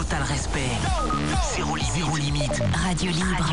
total respect. Zéro limite. Radio libre.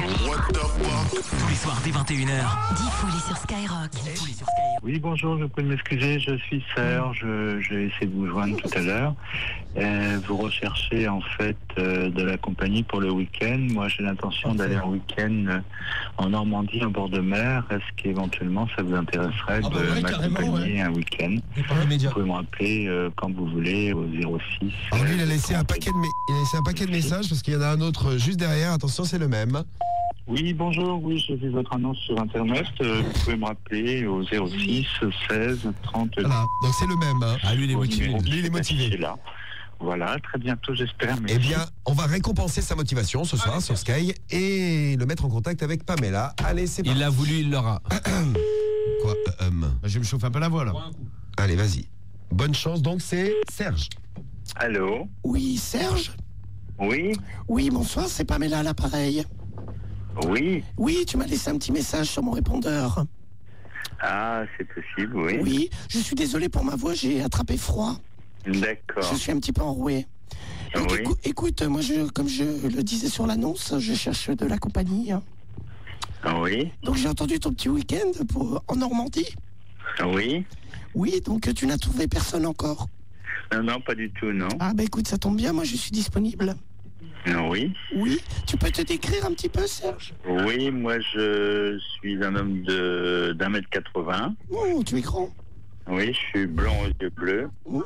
Tous les soirs dès 21h. Diffoulé sur Skyrock. Oui, bonjour, je prie de m'excuser, je suis Serge, j'ai essayé de vous joindre tout à l'heure. Vous recherchez en fait de la compagnie pour le week-end. Moi, j'ai l'intention d'aller en week-end en Normandie, en bord de mer. Est-ce qu'éventuellement ça vous intéresserait de m'accompagner un week-end? Vous pouvez me rappeler quand vous voulez au 06. Alors lui, il a laissé un paquet de messages parce qu'il y en a un autre juste derrière. Attention, c'est le même. Oui, bonjour, oui, j'ai vu votre annonce sur Internet. Vous pouvez me rappeler au 06 16 30. Voilà, donc c'est le même. Hein. Ah, lui, il est motivé. Lui, il est motivé. Là. Voilà, très bientôt, j'espère. Eh bien, on va récompenser sa motivation ce soir sur Sky et le mettre en contact avec Pamela. Allez, c'est parti. Il l'a voulu, il l'aura. Quoi Je me chauffe un peu la voix, là. Allez, vas-y. Bonne chance, donc c'est Serge. Allô? Oui, Serge? Oui? Oui, bonsoir, c'est Pamela à l'appareil. Oui? Oui, tu m'as laissé un petit message sur mon répondeur. Ah, c'est possible, oui. Oui, je suis désolé pour ma voix, j'ai attrapé froid. D'accord. Je suis un petit peu enroué. Donc, Oui. écoute, moi, comme je le disais sur l'annonce, je cherche de la compagnie. Oui? Donc j'ai entendu ton petit week-end en Normandie. Oui? Oui, donc tu n'as trouvé personne encore. Non, pas du tout, non. Ah bah écoute, ça tombe bien, moi je suis disponible. Oui? Oui, tu peux te décrire un petit peu, Serge? Oui, moi je suis un homme de d'1m80. Oh, tu es grand. Oui, je suis blond aux yeux bleus.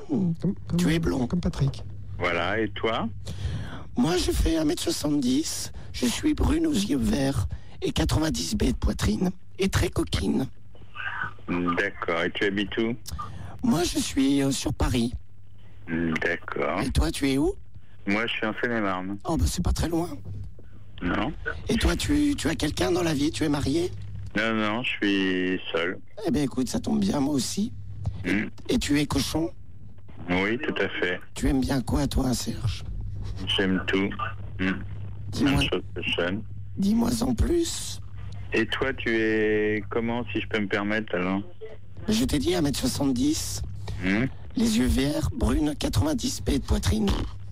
Tu es blond. Comme Patrick. Voilà, et toi? Moi je fais 1m70, je suis brune aux yeux verts et 90 b de poitrine et très coquine. D'accord, et tu habites où? Moi je suis sur Paris. D'accord. Et toi tu es où? Moi je suis en Seine-et-Marne. Oh bah c'est pas très loin. Non? Et toi tu as quelqu'un dans la vie? Tu es marié? Non, je suis seul. Eh ben écoute, ça tombe bien, moi aussi. Et tu es cochon? Oui, tout à fait. Tu aimes bien quoi, toi, Serge? J'aime tout. Dis-moi. Une chose que j'aime. Dis-moi en plus. Et toi, tu es comment, si je peux me permettre, alors? Je t'ai dit 1m70, Hum, les yeux verts, brune, 90 b de poitrine.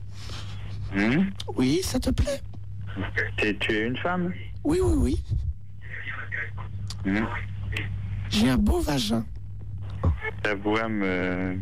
hum. Oui, ça te plaît? Tu es une femme? Oui, oui, oui. Hum. J'ai un beau vagin. Ta voix me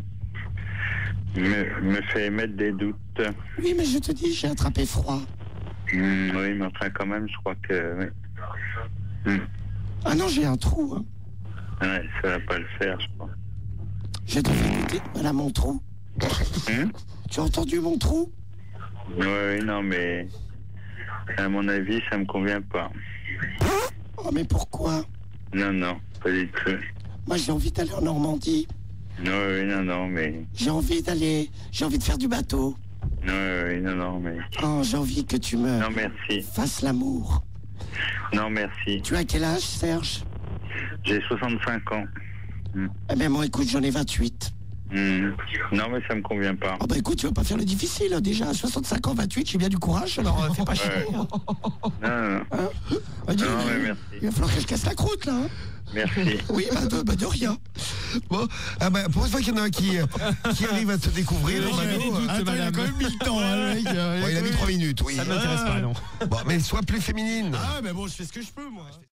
fait émettre des doutes. Oui, mais je te dis, j'ai attrapé froid. Oui, mais enfin, quand même, je crois que... Oui. Ah non, j'ai un trou. Hein. Ouais, ça va pas le faire, je crois. Je te fais goûter. Voilà mon trou. Tu as entendu mon trou? Oui, non, mais... À mon avis, ça me convient pas. Oh, mais pourquoi? Non, pas du tout. Moi, j'ai envie d'aller en Normandie. Non, mais... J'ai envie de faire du bateau. Non, mais... Oh, j'ai envie que tu me Non, merci. fasses l'amour. Non, merci. Tu as quel âge, Serge? J'ai 65 ans. Eh ben moi, écoute, j'en ai 28. Non, mais ça me convient pas. Oh bah écoute, tu vas pas faire le difficile, hein. Déjà à 65 ans, 28, j'ai bien du courage, alors fais pas chier. Non. Dis, Non, mais merci. il va falloir que je casse la croûte, là. Hein. Merci. Oui, de rien. Bon, pour une fois qu'il y en a un qui arrive à te découvrir, Attends, il a quand même mis le temps, hein, le mec. il a mis 3 minutes, oui. Ça ne m'intéresse pas, non. Bon, mais sois plus féminine. Ah, mais bon, je fais ce que je peux, moi.